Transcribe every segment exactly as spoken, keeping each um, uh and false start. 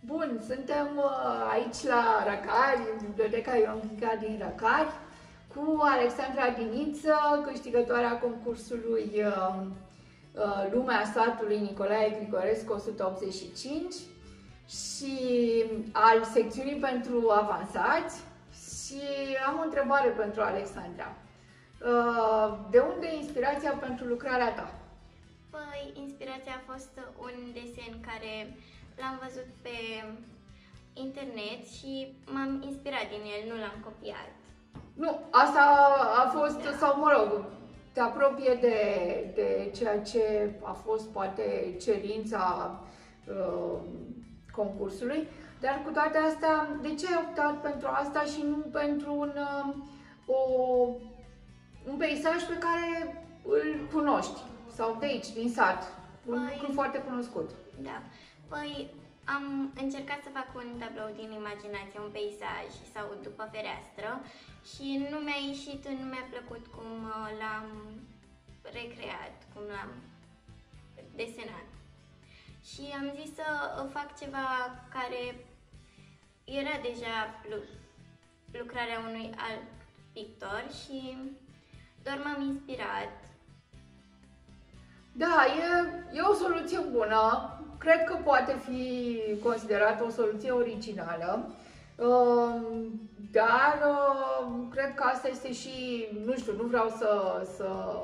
Bun, suntem uh, aici la Răcari, în Biblioteca Ion Ghica din Răcari, cu Alexandra Diniță, câștigătoarea concursului uh, uh, Lumea Satului Nicolae Grigorescu o sută optzeci și cinci și al secțiunii pentru avansați. Și am o întrebare pentru Alexandra. Uh, de unde e inspirația pentru lucrarea ta? Păi, inspirația a fost un desen care l-am văzut pe internet și m-am inspirat din el, nu l-am copiat. Nu, asta a fost, da. Sau mă rog, te apropie de, de ceea ce a fost poate cerința uh, concursului, dar cu toate astea, de ce ai optat pentru asta și nu pentru un, uh, o, un peisaj pe care îl cunoști, sau de aici, din sat, un păi, lucru foarte cunoscut? Da, păi am încercat să fac un tablou din imaginație, un peisaj sau după fereastră și nu mi-a ieșit, nu mi-a plăcut cum l-am recreat, cum l-am desenat. Și am zis să fac ceva care era deja lucrarea unui alt pictor și doar m-am inspirat. Da, e, e o soluție bună. Cred că poate fi considerată o soluție originală, dar cred că asta este și, nu știu, nu vreau să... să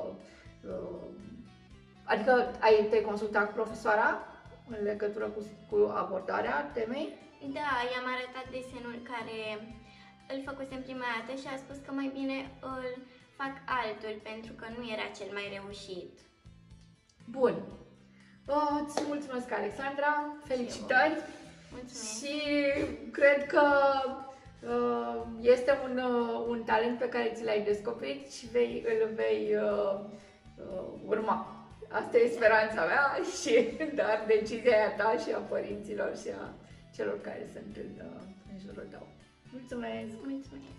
adică ai te consultat cu profesoara în legătură cu, cu abordarea temei? Da, i-am arătat desenul care îl făcusem prima dată și a spus că mai bine îl fac altul pentru că nu era cel mai reușit. Bun. Uh, îți mulțumesc, Alexandra, felicitări și, și cred că uh, este un, uh, un talent pe care ți l-ai descoperit și vei, îl vei uh, uh, urma. Asta e speranța mea, și, dar decizia e a ta și a părinților și a celor care sunt în, uh, în jurul tău. Mulțumesc! Mulțumesc!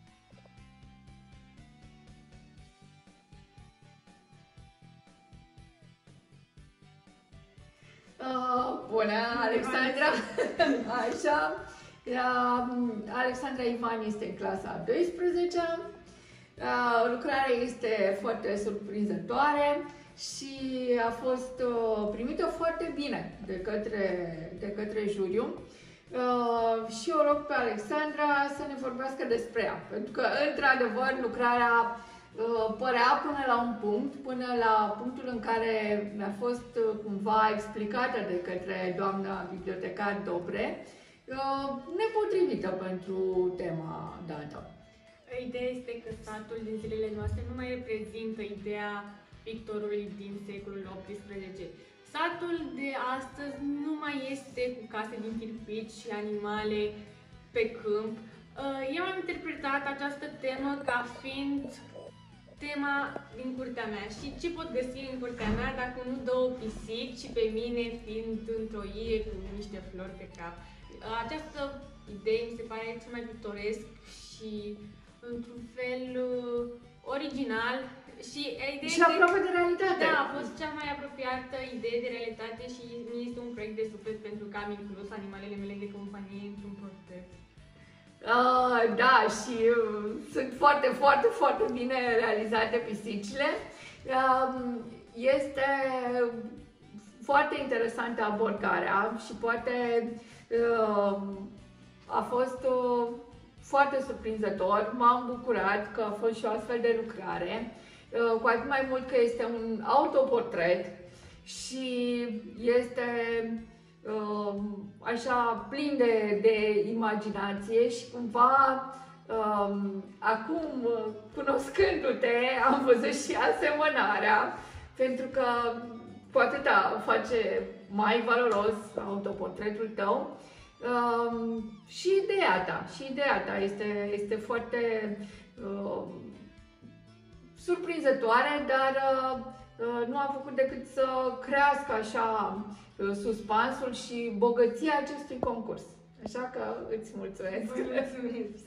Uh, bună, Alexandra! Așa, uh, Alexandra Ivan este în clasa a douăsprezecea. Uh, lucrarea este foarte surprinzătoare și a fost uh, primită foarte bine de către, de către juriu. Uh, și o rog pe Alexandra să ne vorbească despre ea, pentru că, într-adevăr, lucrarea părea până la un punct, până la punctul în care mi-a fost cumva explicată de către doamna bibliotecar Dobre, nepotrivită pentru tema dată. Ideea este că satul din zilele noastre nu mai reprezintă ideea pictorului din secolul optsprezece. Satul de astăzi nu mai este cu case din chirpici și animale pe câmp. Eu am interpretat această temă ca fiind tema din curtea mea și ce pot găsi în curtea mea dacă nu două pisici și pe mine fiind într-o ie cu niște flori pe cap. Această idee mi se pare cel mai pictoresc și într-un fel original și idee și aproape de realitate. Da, a fost cea mai apropiată idee de realitate și mi este un proiect de suflet pentru că am inclus animalele mele de companie într-un portret. Uh, da, și uh, sunt foarte, foarte, foarte bine realizate pisicile. Uh, este foarte interesantă abordarea și poate uh, a fost uh, foarte surprinzător. M-am bucurat că a fost și o astfel de lucrare, uh, cu atât mai mult că este un autoportret și este așa plin de, de imaginație și cumva um, acum, cunoscându-te, am văzut și asemănarea, pentru că cu atâta face mai valoros autoportretul tău. Um, și ideea ta, și ideea ta este, este foarte uh, surprinzătoare, dar uh, nu a făcut decât să crească așa suspansul și bogăția acestui concurs. Așa că îți mulțumesc! Vă mulțumesc!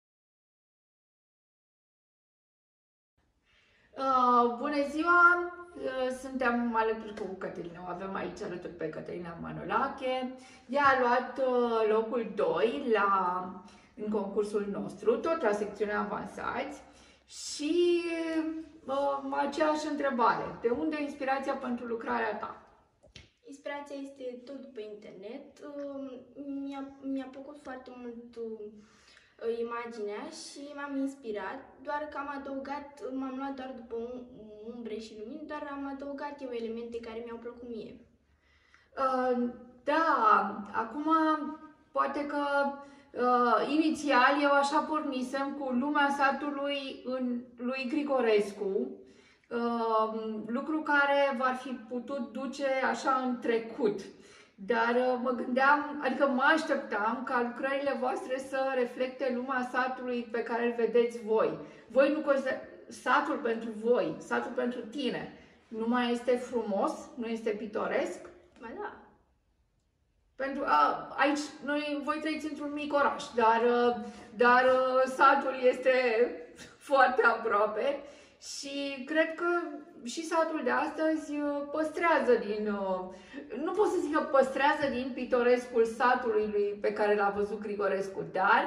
Uh, bună ziua! suntem alături cu Cătălina, o avem aici alături pe Cătălina Manolache. Ea a luat locul doi la, în concursul nostru, tot la secțiunea avansați. Și uh, aceeași întrebare, de unde inspirația pentru lucrarea ta? Inspirația este tot pe internet. Mi-a, mi-a plăcut foarte mult imaginea și m-am inspirat, doar că am adăugat, m-am luat doar după umbre și lumini, dar am adăugat eu elemente care mi-au plăcut mie. Uh, da, acum poate că uh, inițial eu așa pornisem cu Lumea satului în, lui Grigorescu, uh, lucru care v-ar fi putut duce așa în trecut. Dar uh, mă gândeam, adică mă așteptam ca lucrările voastre să reflecte lumea satului pe care îl vedeți voi. Voi nu considerați satul pentru voi, satul pentru tine, nu mai este frumos, nu este pitoresc? Ba da. Pentru a, aici noi, voi trăiți într-un mic oraș, dar, dar satul este foarte aproape și cred că și satul de astăzi păstrează din, nu pot să zic că păstrează din pitorescul satului lui pe care l-a văzut Grigorescu, dar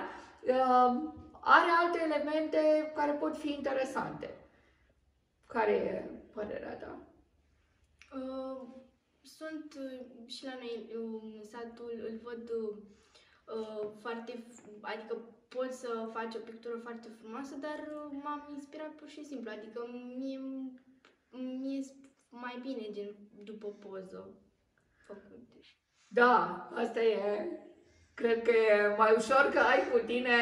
are alte elemente care pot fi interesante. Care e părerea ta? Uh, sunt uh, și la noi uh, satul, îl văd uh, foarte, adică pot să faci o pictură foarte frumoasă, dar uh, m-am inspirat pur și simplu, adică mie, mie mai bine gen după poză făcute. Da, asta e. Cred că e mai ușor că ai cu tine.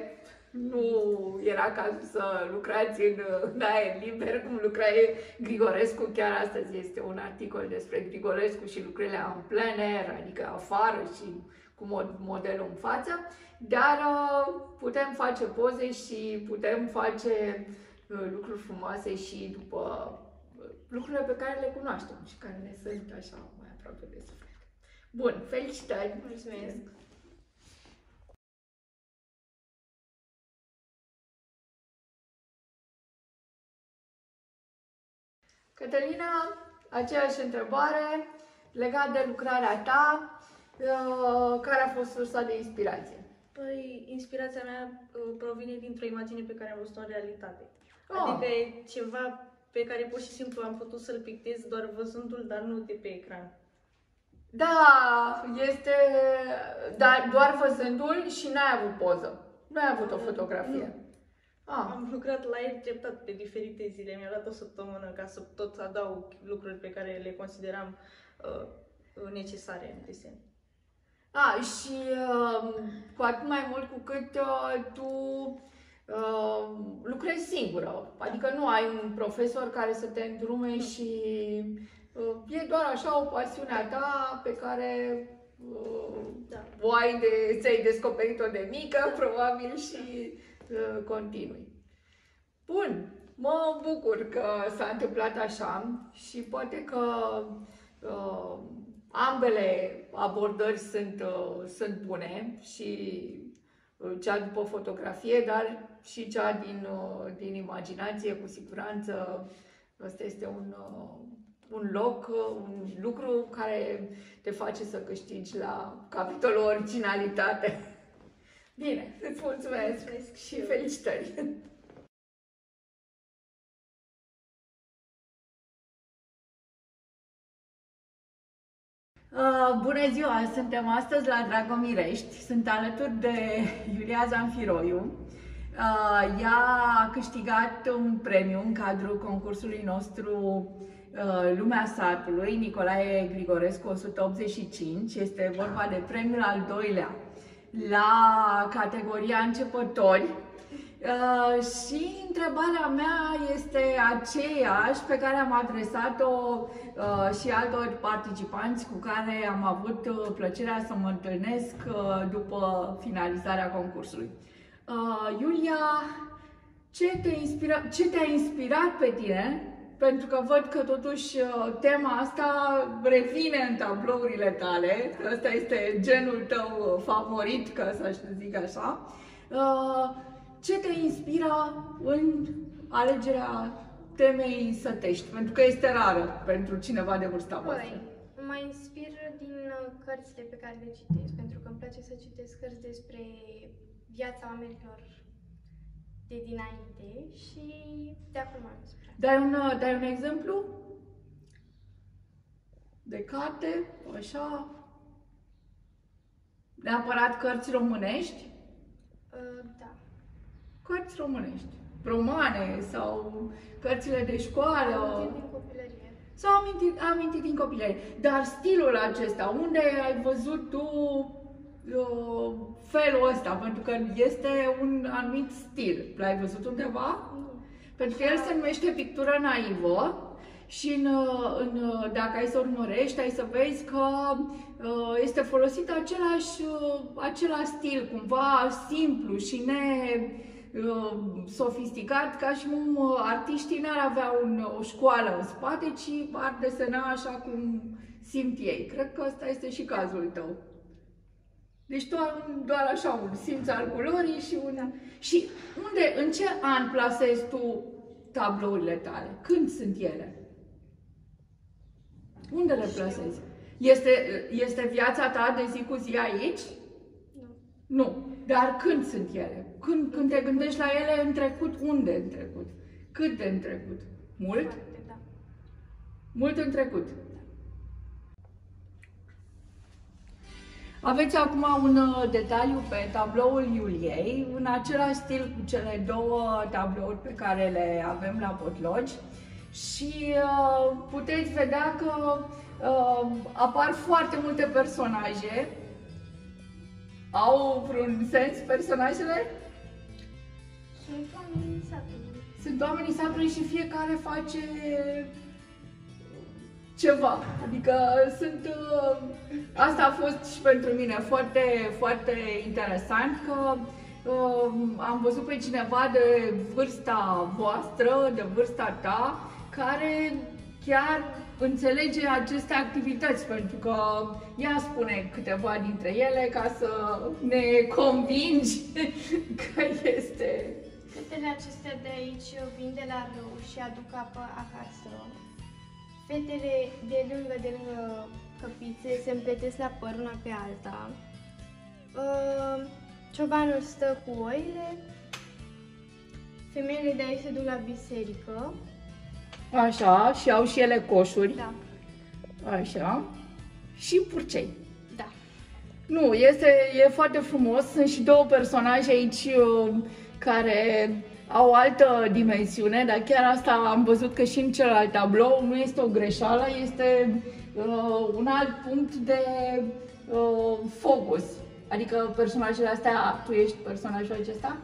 Nu era cazul să lucrați în, în aer liber, cum lucra Grigorescu. Chiar astăzi este un articol despre Grigorescu și lucrurile în plein air, adică afară și cu mod, modelul în față. Dar uh, putem face poze și putem face uh, lucruri frumoase și după uh, lucrurile pe care le cunoaștem și care ne sunt așa mai aproape de suflet. Bun, felicitări! Mulțumesc! Cătălina, aceeași întrebare legat de lucrarea ta, care a fost sursa de inspirație? Păi, inspirația mea provine dintr-o imagine pe care am văzut-o în realitate. Oh. Adică e ceva pe care pur și simplu am putut să-l pictez doar văzându-l, dar nu de pe ecran. Da, este dar doar văzându-l și n-ai avut poză. Nu ai avut o fotografie. Nu. Ah. Am lucrat la el treptat pe diferite zile, mi-a luat o săptămână ca să tot adaug lucruri pe care le consideram uh, necesare în desen. Ah, și uh, cu atât mai mult cu cât uh, tu uh, lucrezi singură, adică nu ai un profesor care să te îndrume și uh, e doar așa o pasiune a ta pe care uh, Da. o ai de, ți-ai descoperit-o de mică, probabil, și uh, continui. Bun, mă bucur că s-a întâmplat așa și poate că uh, ambele abordări sunt, uh, sunt bune, și uh, cea după fotografie, dar și cea din, uh, din imaginație, cu siguranță. Ăsta este un, uh, un loc, uh, un lucru care te face să câștigi la capitolul originalitate. Bine, îți mulțumesc, mulțumesc și felicitări! Uh, bună ziua! Suntem astăzi la Dragomirești. Sunt alături de Iulia Zanfiroiu. Uh, ea a câștigat un premiu în cadrul concursului nostru uh, Lumea satului, Nicolae Grigorescu o sută optzeci și cinci. Este vorba de premiul al doilea la categoria începători. Uh, și întrebarea mea este aceeași pe care am adresat-o uh, și altor participanți cu care am avut uh, plăcerea să mă întâlnesc uh, după finalizarea concursului. Uh, Iulia, ce te inspira, ce te-a inspirat pe tine? Pentru că văd că totuși uh, tema asta revine în tablourile tale. Ăsta este genul tău favorit, ca să zic așa. Uh, Ce te inspiră în alegerea temei să tești? Pentru că este rară pentru cineva de vârsta voastră. Păi, mă inspir din uh, cărțile pe care le citesc, pentru că îmi place să citesc cărți despre viața oamenilor de dinainte și de acum am inspirat. Dai un, uh, dai un exemplu? De carte, așa? Neapărat cărți românești? Uh, da. Cărți românești. Romane sau cărțile de școală. Amintiri din copilărie. Sau amintit, amintit din copilărie. Dar stilul acesta, unde ai văzut tu uh, felul ăsta? Pentru că este un anumit stil. L-ai văzut undeva? Nu. Pentru că el se numește pictură naivă și în, în, dacă ai să urmărești, ai să vezi că uh, este folosit același, uh, același stil, cumva simplu și ne uh, sofisticat, ca și cum uh, artiștii n-ar avea un, o școală în spate, ci ar desena așa cum simt ei. Cred că ăsta este și cazul tău. Deci tu ai un, doar așa un simț al culorii și un... Și unde, în ce an plasezi tu tablourile tale? Când sunt ele? Unde le plasezi? Este, este viața ta de zi cu zi aici? Nu. Nu. Dar când sunt ele? Când, când te gândești la ele în trecut, unde în trecut? Cât de în trecut? Mult? Foarte, da. Mult în trecut. Aveți acum un uh, detaliu pe tabloul Iuliei, în același stil cu cele două tablouri pe care le avem la Potlogi și uh, puteți vedea că uh, apar foarte multe personaje. Au vreun sens personajele? Sunt oamenii satului. Sunt oamenii satului și fiecare face ceva. Adică sunt... Uh, asta a fost și pentru mine foarte, foarte interesant, că uh, am văzut pe cineva de vârsta voastră, de vârsta ta, care chiar înțelege aceste activități, pentru că ea spune câteva dintre ele ca să ne convingi că este... Fetele acestea de aici vin de la râu și aduc apă acasă. Fetele de lângă, de lângă căpițe se împletesc la păr una pe alta. Uh, Ciobanul stă cu oile. Femeile de aici se duc la biserică. Așa, și au și ele coșuri. Da. Așa. Și purcei. Da. Nu, este, e foarte frumos. Sunt și două personaje aici uh, care au altă dimensiune, dar chiar asta am văzut că și în celălalt tablou nu este o greșeală, este uh, un alt punct de uh, focus. Adică personajele astea, tu ești personajul acesta?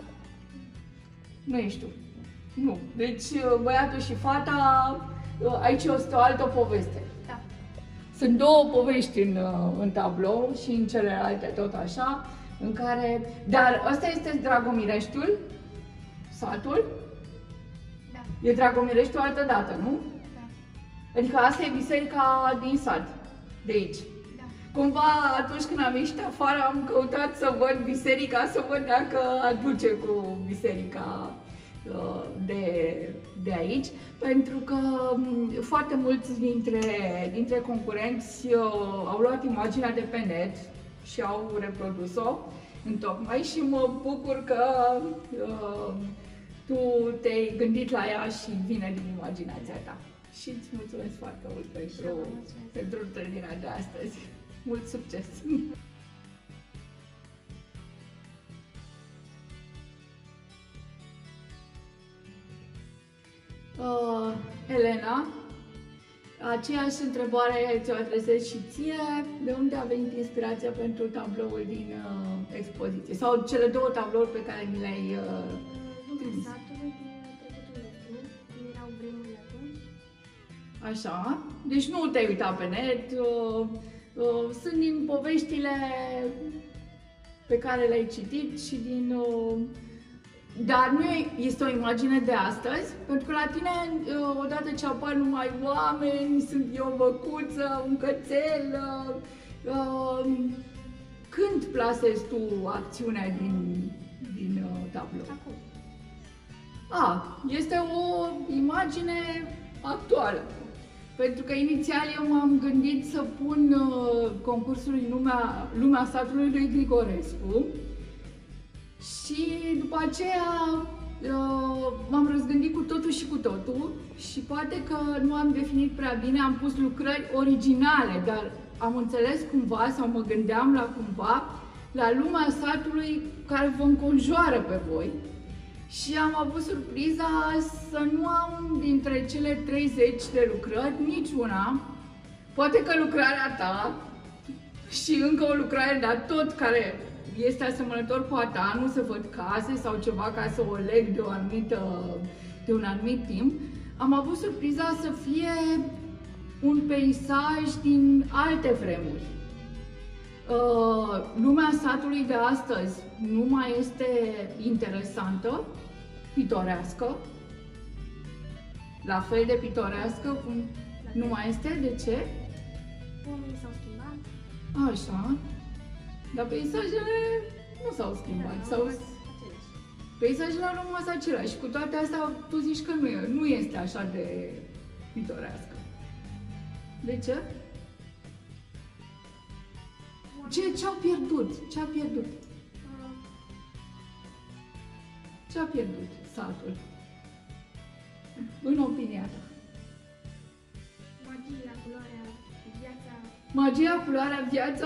Nu ești tu. Nu. Deci băiatul și fata, uh, aici este o altă poveste. Da. Sunt două povești în, în tablou și în celelalte tot așa, în care... Dar ăsta este Dragomireștiul, satul? Da. E Dragomireștiul altă dată, nu? Da. Adică asta e biserica din sat, de aici. Da. Cumva atunci când am ieșit afară am căutat să văd biserica, să văd dacă aduce cu biserica uh, de, de aici, pentru că um, foarte mulți dintre, dintre concurenți uh, au luat imaginea de pe net și au reprodus-o întocmai și mă bucur că uh, tu te-ai gândit la ea și vine din imaginația ta. Și îți mulțumesc foarte mult pentru, pentru întâlnirea de astăzi. Mult succes! Uh, Elena, aceeași întrebare ți-o adresez și ție. De unde a venit inspirația pentru tabloul din uh, expoziție? Sau cele două tablouri pe care mi le-ai uh, Din satului, din trecutul nostru, cum erau vremurile atunci. Așa, deci nu te-ai uitat pe net, uh, uh, sunt din poveștile pe care le-ai citit și din... Uh, dar nu este o imagine de astăzi, pentru că la tine, uh, odată ce apar numai oameni, sunt eu măcuță, un cățel, uh, uh, când plasezi tu acțiunea din, din uh, tablou? Acum. A, este o imagine actuală. Pentru că inițial eu m-am gândit să pun uh, concursul în lumea, lumea satului lui Grigorescu și după aceea uh, m-am răzgândit cu totul și cu totul și poate că nu am definit prea bine, am pus lucrări originale, dar am înțeles cumva sau mă gândeam la cumva la lumea satului care vă înconjoară pe voi. Și am avut surpriza să nu am dintre cele treizeci de lucrări niciuna, poate că lucrarea ta și încă o lucrare, dar tot care este asemănător cu a ta, nu se văd case sau ceva ca să o leg de, o anumită, de un anumit timp. Am avut surpriza să fie un peisaj din alte vremuri. Uh, lumea satului de astăzi nu mai este interesantă, pitorească, la fel de pitorească, cum nu mai este. De ce? Oamenii s-au schimbat. Așa, dar peisajele nu s-au schimbat. S-au... Peisajele au rămas aceleași și cu toate astea tu zici că nu, e, nu este așa de pitorească. De ce? Ce, ce-au pierdut? Ce-a pierdut? Ce-a pierdut satul? În opinia ta. Magia, culoarea, viața, Magia, culoarea, viața...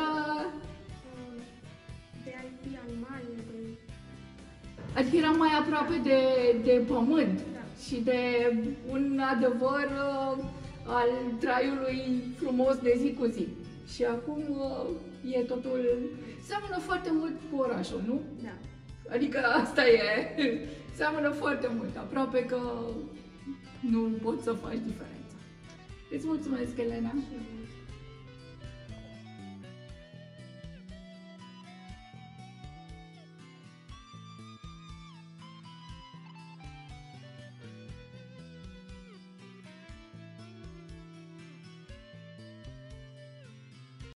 de a fi animale, de... Adică era mai aproape de, de pământ, Da. și de un adevăr uh, al traiului frumos de zi cu zi. Și acum uh, e totul... Seamănă foarte mult cu orașul, nu? Da. Adică asta e, seamănă foarte mult, aproape că nu poți să faci diferența. Îți mulțumesc, Elena! Și